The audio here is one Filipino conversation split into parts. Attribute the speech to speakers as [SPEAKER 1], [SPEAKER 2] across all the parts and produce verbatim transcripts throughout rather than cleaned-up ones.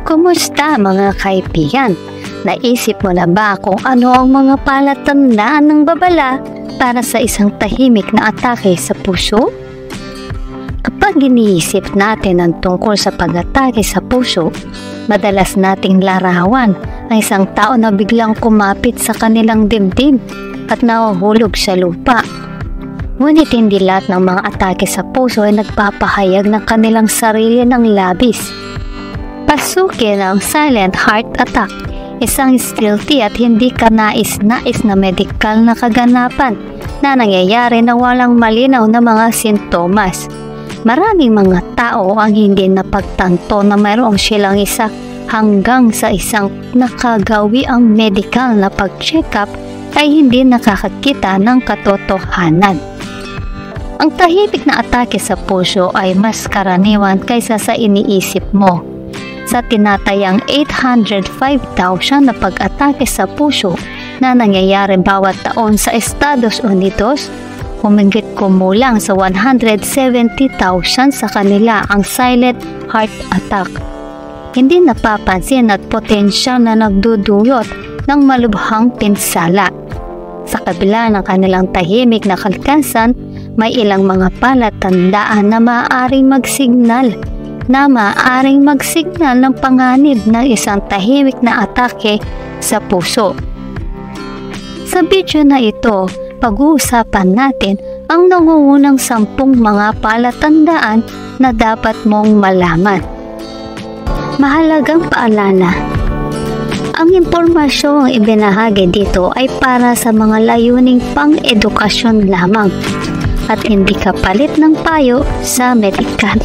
[SPEAKER 1] Kumusta mga kaibigan? Naisip mo na ba kung ano ang mga palatandaan ng babala para sa isang tahimik na atake sa puso? Kapag iniisip natin ang tungkol sa pag-atake sa puso, madalas nating larawan ang isang tao na biglang kumapit sa kanilang dibdib at nahuhulog sa lupa. Ngunit hindi lahat ng mga atake sa puso ay nagpapahayag ng kanilang sarili ng labis. Pasukin ang silent heart attack, isang stealthy at hindi kanais-nais na medikal na kaganapan na nangyayari na walang malinaw na mga sintomas. Maraming mga tao ang hindi napagtanto na mayroong silang isa hanggang sa isang nakagawi ang medikal na pag-check-up ay hindi nakakakita ng katotohanan. Ang tahimik na atake sa puso ay mas karaniwan kaysa sa iniisip mo. Sa tinatayang eight hundred five thousand na pag-atake sa puso na nangyayari bawat taon sa Estados Unidos, humigit kumulang sa one hundred seventy thousand sa kanila ang silent heart attack. Hindi napapansin at potensyal na nagdudulot ng malubhang pinsala. Sa kabila ng kanilang tahimik na kalikasan, may ilang mga palatandaan na maaaring magsignal na maaaring magsignal ng panganib ng isang tahimik na atake sa puso. Sa video na ito, pag-uusapan natin ang nangungunang sampung mga palatandaan na dapat mong malaman. Mahalagang paalala. Ang impormasyong ibinahagi dito ay para sa mga layuning pang-edukasyon lamang at hindi kapalit ng payo sa medikal.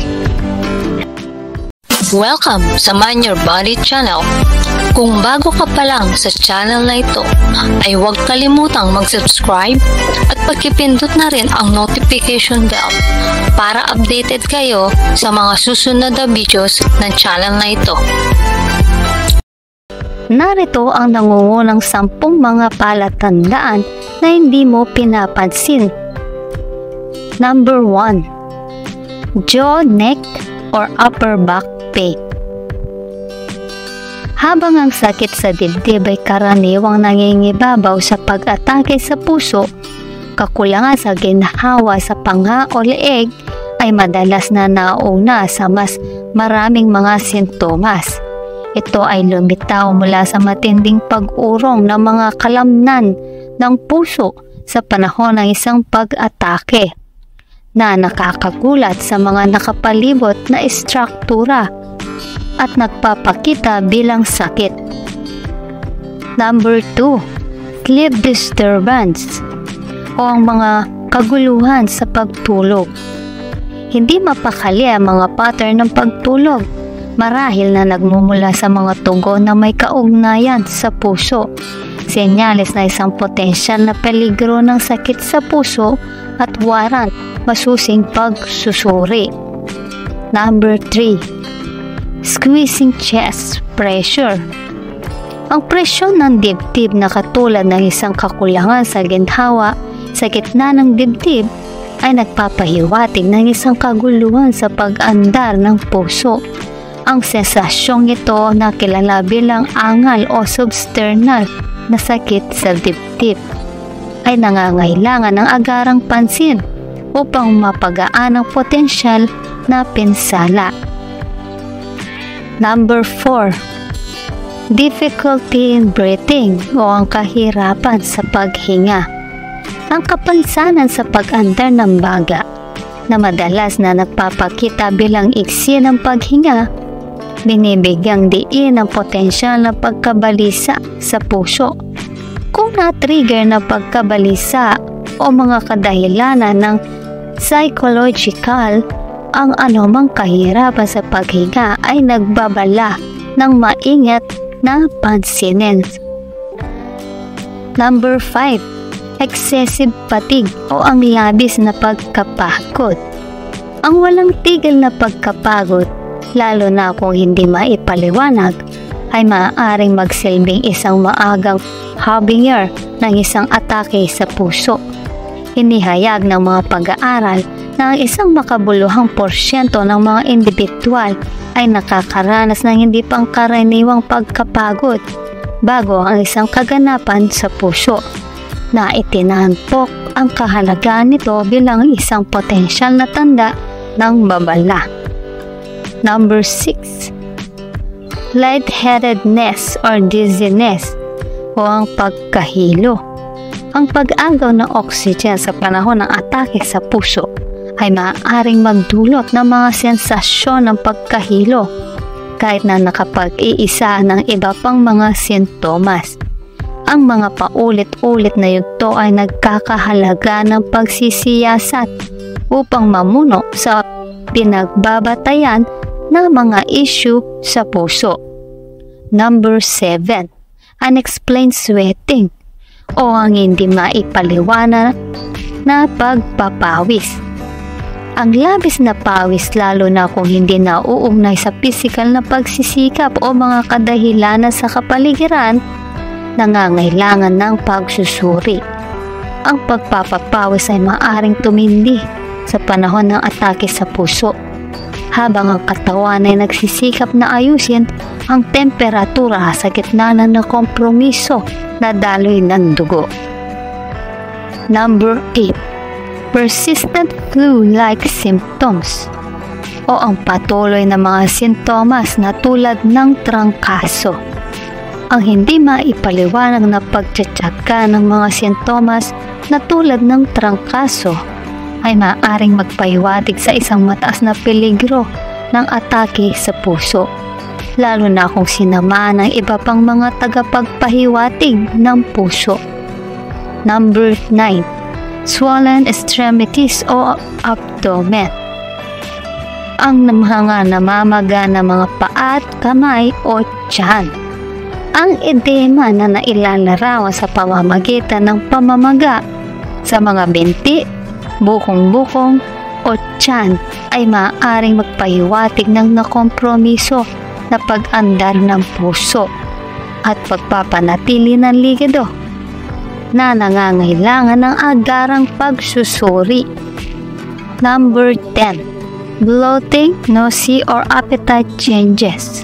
[SPEAKER 2] Welcome sa Mind Your Body channel. Kung bago ka pa lang sa channel na ito, ay huwag kalimutang mag-subscribe at pagkipindot na rin ang notification bell para updated kayo sa mga susunod na videos ng channel na ito.
[SPEAKER 1] Narito ang nangungunang sampung mga palatandaan na hindi mo pinapansin. Number one. Jaw, neck, or upper back pain. Habang ang sakit sa dibdib ay karaniwang nangingibabaw sa pag-atake sa puso, kakulangan sa ginhawa sa panga o leeg ay madalas na nauna sa mas maraming mga sintomas. Ito ay lumitaw mula sa matinding pag-urong ng mga kalamnan ng puso sa panahon ng isang pag-atake na nakakagulat sa mga nakapalibot na istruktura at nagpapakita bilang sakit. Number two. Sleep disturbance o ang mga kaguluhan sa pagtulog. Hindi mapakali ang mga pattern ng pagtulog marahil na nagmumula sa mga tugon na may kaugnayan sa puso. Senyales na isang potensyal na peligro ng sakit sa puso at warrant masusing pagsusuri. Number three. Squeezing chest pressure. Ang presyon ng dibdib na katulad ng isang kakulangan sa ginhawa sa gitna ng dibdib ay nagpapahiwatig ng isang kaguluhan sa pag-andar ng puso. Ang sensasyong ito na kilala bilang angal o substernal na sakit sa dibdib ay nangangailangan ng agarang pansin upang mapagaan ang potensyal na pinsala. Number four. Difficulty in breathing o ang kahirapan sa paghinga. Ang kapansanan sa pag-andar ng baga na madalas na nagpapakita bilang iksi ng paghinga, binibigyang diin ang potensyal na pagkabalisa sa puso. Kung na-trigger na pagkabalisa o mga kadahilanan ng psychological, ang anumang kahirapan sa paghinga ay nagbabala ng maingat na pansinin. Number five. Excessive fatigue o ang labis na pagkapagod. Ang walang tigil na pagkapagod, lalo na kung hindi maipaliwanag, ay maaaring magsilbing isang maagang harbinger ng isang atake sa puso. Inihayag ng mga pag-aaral na ang isang makabuluhang porsyento ng mga individual ay nakakaranas ng hindi pangkaraniwang pagkapagod bago ang isang kaganapan sa puso na itinampok ang kahalagaan nito bilang isang potensyal na tanda ng babala. Number six. Lightheadedness or dizziness o ang pagkahilo. Ang pag-agaw ng oxygen sa panahon ng atake sa puso ay maaaring magdulot ng mga sensasyon ng pagkahilo kahit na nakapag-iisa ng iba pang mga sintomas. Ang mga paulit-ulit na yugto ay nagkakahalaga ng pagsisiyasat upang mamuno sa pinagbabatayan ng mga issue sa puso. Number seven. Unexplained sweating o ang hindi maipaliwanag na pagpapawis. Ang labis na pawis, lalo na kung hindi nauugnay sa pisikal na pagsisikap o mga kadahilanan sa kapaligiran, nangangailangan ng pagsusuri. Ang pagpapapawis ay maaaring tumindi sa panahon ng atake sa puso, habang ang katawan ay nagsisikap na ayusin ang temperatura sa gitna ng kompromiso na daloy ng dugo. Number eight. Persistent flu-like symptoms o ang patuloy na mga sintomas na tulad ng trangkaso. Ang hindi maipaliwanag na pagtsatsaga ng mga sintomas na tulad ng trangkaso ay maaaring magpahiwatig sa isang mataas na peligro ng atake sa puso, lalo na kung sinamaan ng iba pang mga tagapagpahiwatig ng puso. Number nine. Swollen extremities o abdomen. Ang mga namamaga na mga paa at kamay o tiyan. Ang edema na nailalarawan sa pamamagitan ng pamamaga sa mga binti, bukong-bukong o tiyan ay maaaring magpahiwatig ng nakompromiso na pag-andar ng puso at pagpapanatili ng likido na nangangailangan ng agarang pagsusuri. Number ten. Bloating, nausea or appetite changes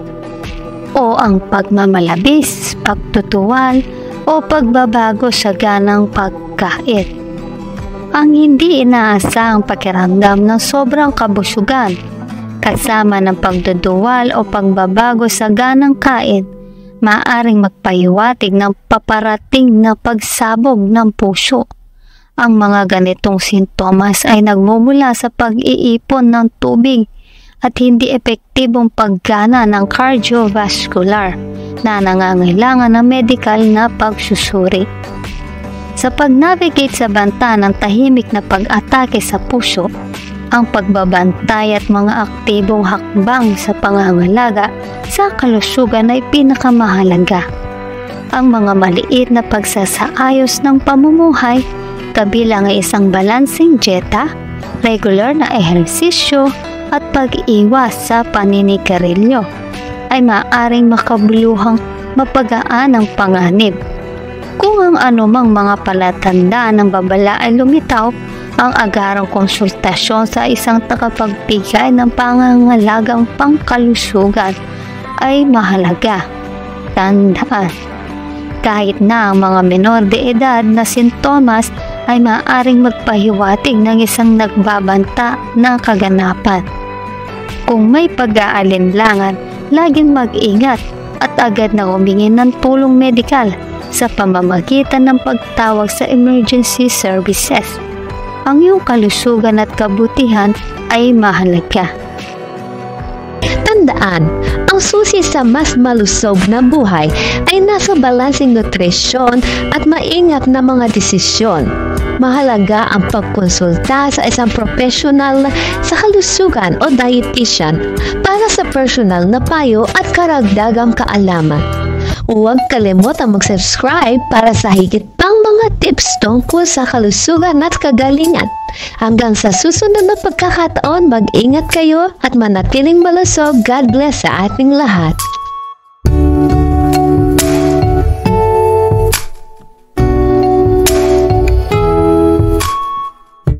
[SPEAKER 1] o ang pagmamalabis, pagtutuwal o pagbabago sa ganang pagkain. Ang hindi inaasahang pakiramdam ng sobrang kabusugan kasama ng pagduduwal o pagbabago sa ganang kain maaaring magpahiwatig ng paparating na pagsabog ng puso. Ang mga ganitong sintomas ay nagmumula sa pag-iipon ng tubig at hindi epektibong paggana ng cardiovascular na nangangailangan ng medikal na pagsusuri. Sa pag-navigate sa banta ng tahimik na pag-atake sa puso, ang pagbabantay at mga aktibong hakbang sa pangangalaga sa kalusugan ay pinakamahalaga. Ang mga maliit na pagsasaayos ng pamumuhay, kabilang ay isang balancing dieta, regular na ehersisyo at pag-iwas sa paninigarilyo, ay maaaring makabuluhang mapagaan ang panganib. Kung ang anumang mga palatandaan ng babala ay lumitaw, ang agarang konsultasyon sa isang tagapagbigay ng pangangalagang pangkalusugan ay mahalaga. Tandaan, kahit na ang mga menor de edad na sintomas ay maaaring magpahiwatig ng isang nagbabanta na kaganapan. Kung may pag-aalinlangan, laging mag-ingat at agad na humingi ng tulong medikal sa pamamagitan ng pagtawag sa emergency services. Ang iyong kalusugan at kabutihan ay mahalaga.
[SPEAKER 3] Tandaan, ang susi sa mas malusog na buhay ay nasa balansing nutrisyon at maingat na mga desisyon. Mahalaga ang pagkonsulta sa isang profesional sa kalusugan o dietitian para sa personal na payo at karagdagang kaalaman. Huwag kalimutang mag-subscribe para sa higit pang mga tips tungkol sa kalusugan at kagalingan. Hanggang sa susunod na pagkakataon, mag-ingat kayo at manatiling malusog. God bless sa ating lahat.